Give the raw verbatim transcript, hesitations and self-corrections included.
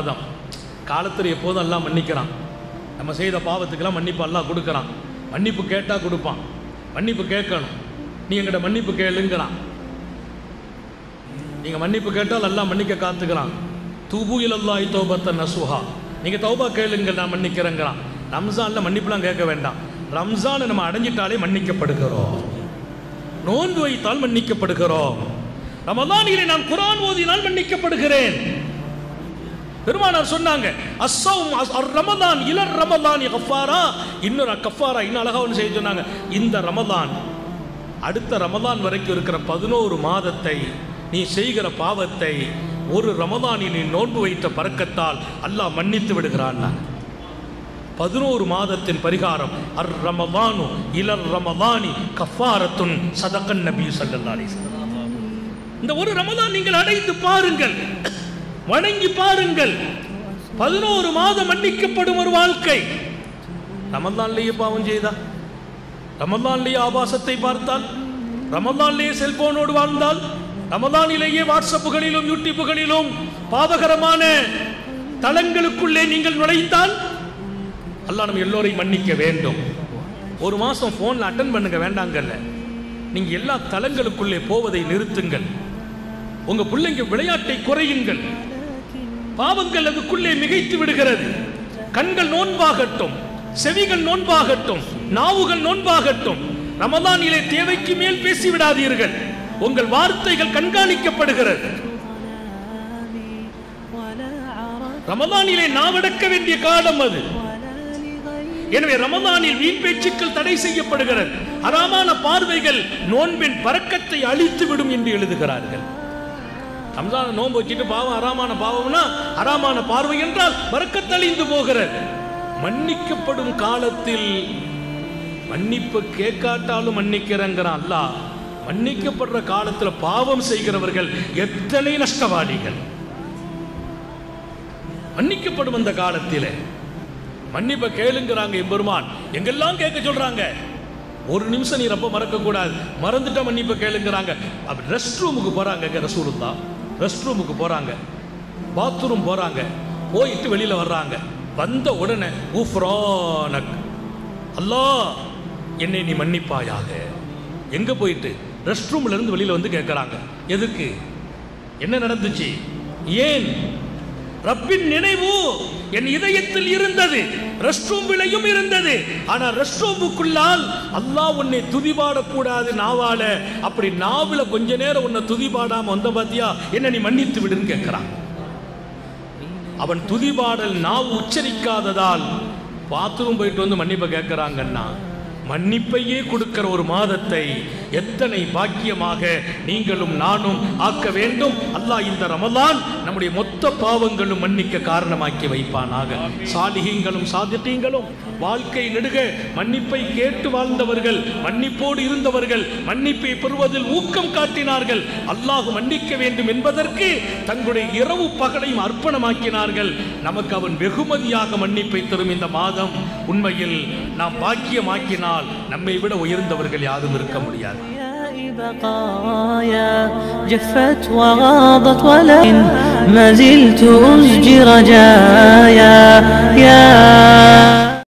மாதம். காலத்தில் எப்போதும் எல்லாம் மன்னிக்கிறான். நம்ம செய்த பாவத்துக்கெல்லாம் மன்னிப்பு எல்லாம் கொடுக்குறான். மன்னிப்பு கேட்டால் கொடுப்பான். மன்னிப்பு கேட்கணும். நீ எங்கிட்ட மன்னிப்பு கேளுங்கிறான். நீங்கள் மன்னிப்பு கேட்டால் எல்லாம் மன்னிக்க காத்துக்கிறான். தூபு இலல்லாஹி தௌபத்தன் நசுஹா, நீங்கள் தௌபா கேளுங்கள் நான் மன்னிக்கிறேங்கிறான். ரம்ஜானில் மன்னிப்புலாம் கேட்க வேண்டாம். ரம்ஜானை நம்ம அடைஞ்சிட்டாலே மன்னிக்கப்படுகிறோம். நோன்பு வைத்தால் மன்னிக்கப்படுகிறோம். ரமலானிலே நான் குர்ஆன் ஓதினால் மன்னிக்கப்படுகிறேன். பெருமானார் சொன்னாங்க, அஸ்ஸௌம் அர்-ரமலான் இலர் ரமலானி கஃபாரா, இன்னொரு கஃபாரா இன்னும் அழகா ஒன்று செய்ய சொன்னாங்க. இந்த ரமலான் அடுத்த ரமலான் வரைக்கும் இருக்கிற பதினோரு மாதத்தை நீ செய்கிற பாவத்தை ஒரு ரமலானில் நீ நோன்பு வைத்த பரக்கத்தால் அல்லாஹ் மன்னித்து விடுகிறான். பதினோரு மாதத்தின் பரிகாரம் அர் ரமலானு இலர் ரமலானி கஃபாரத்துன் ஸதகன் நபி ஸல்லல்லாஹு அலைஹி வஸல்லம். இந்த ஒரு ரமலான் நீங்கள் அடைந்து பாருங்கள், வணங்கி பாருங்கள். பதினோரு மாதம் மன்னிக்கப்படும் ஒரு வாழ்க்கை. ரமலான்லேயே பாவம் செய்தா, ரமலான்லேயே ஆபாசத்தை பார்த்தால், ரமலான்லேயே செல்போனோடு வாழ்ந்தால், ரமலானிலேயே வாட்ஸ்அப்புகளிலும் யூடியூப்புகளிலும் பாவகரமான தளங்களுக்குள்ளே நீங்கள் நுழைந்தால் அல்லாஹ் நம்ம எல்லோரையும் மன்னிக்க வேண்டும். ஒரு மாதம் ஃபோனில் அட்டன் பண்ணுங்க வேண்டாங்கல்ல, நீங்கள் எல்லா தளங்களுக்குள்ளே போவதை நிறுத்துங்கள். உங்கள் பிள்ளைங்க விளையாட்டை குறையுங்கள். பாவங்கள் அதுக்குள்ளே மிகைத்து விடுகிறது. கண்கள் நோன்பாகட்டும், செவிகள் நோன்பாகட்டும், நாவுகள் நோன்பாகட்டும். ரமலானிலே தேவைக்கு மேல் பேசிவிடாதீர்கள். உங்கள் வார்த்தைகள் கண்காணிக்கப்படுகிறது. ரமலானிலே நாவடக்க வேண்டிய காலம் அது. எனவே ரமலானில் வீண் பேச்சுக்கள் தடை செய்யப்படுகிறது. ஹராமான பார்வைகள் நோன்பின் பரக்கத்தை அழித்து விடும் என்று எழுதுகிறார்கள். ரமலான நோன்பு வச்சுட்டு பாவம் ஹராமான பாவம்னா, ஹராமான பார்வை என்றால் பரக்கத்தழிந்து போகிறது. மன்னிக்கப்படும் காலத்தில் மன்னிப்பு கேட்காட்டாலும் மன்னிக்கிறேங்கிறான் அல்லாஹ். மன்னிக்கப்படுற காலத்தில் பாவம் செய்கிறவர்கள் எத்தனை நஷ்டவாளிகள். மன்னிக்கப்படும் அந்த காலத்தில் மன்னிப்பை கேளுங்கிறாங்க எம்பெருமான். எங்கெல்லாம் கேட்க சொல்றாங்க. ஒரு நிமிஷம் நீ ரொம்ப மறக்க கூடாது, மறந்துட்ட மன்னிப்பை கேளுங்கிறாங்க. ரெஸ்ட் ரூமுக்கு போறாங்க ரசூலுல்லாஹ். ரெஸ்ட் ரூமுக்கு போறாங்க, பாத்ரூம் போறாங்க, போயிட்டு வெளியில வர்றாங்க. வந்த உடனே ஊஃப்ரானக், அல்லாஹ் என்னை நீ மன்னிப்பாயாக. எங்க போயிட்டு ரெஸ்ட் ரூம்ல இருந்து வெளியில வந்து கேட்கறாங்க. எதுக்கு? என்ன நடந்துச்சு? ஏன்? ரப்பின் நினைவு என் இதயத்தில் இருந்தது, ரெஸ்ட் ரூமிலையும் இருந்தது. ஆனா ரெஸ்ட் ரூமுக்குள்ளால் அல்லாஹ் உன்னை துதிபாடக்கூடாது நாவால. அப்படி நாவில கொஞ்ச நேரம் உன்னை துதிபாடாம வந்த பாத்தியா, என்ன நீ மன்னித்து விடுன்னு கேட்கிறான். அவன் துதிபாடல் நாவு உச்சரிக்காததால் பாத்ரூம் போயிட்டு வந்து மன்னிப்பை கேட்கிறாங்கன்னா, மன்னிப்பையே கொடுக்கிற ஒரு மாதத்தை எத்தனை பாக்கியமாக நீங்களும் நானும் ஆக்க வேண்டும். அல்லாஹ் இந்த ரமலான் நம்முடைய மொத்த பாவங்களும் மன்னிக்க காரணமாக்கி வைப்பானாக. சாலிஹீங்களும் சாதித்தீங்களும் வாழ்க்கை நெடுக மன்னிப்பை கேட்டு வாழ்ந்தவர்கள், மன்னிப்போடு இருந்தவர்கள், மன்னிப்பை பெறுவதில் ஊக்கம் காட்டினார்கள். அல்லாஹ் மன்னிக்க வேண்டும் என்பதற்கு தங்களுடைய இரவு பகலையும் அர்ப்பணமாக்கினார்கள். நமக்கு அவன் வெகுமதியாக மன்னிப்பை தரும் இந்த மாதம் உண்மையில் நாம் பாக்கியமாக்கினால் நம்மை விட உயர்ந்தவர்கள் யாரும் இருக்க முடியாது. بقايا جفت وغاضت ولكن ما زلت أسجي رجايا يا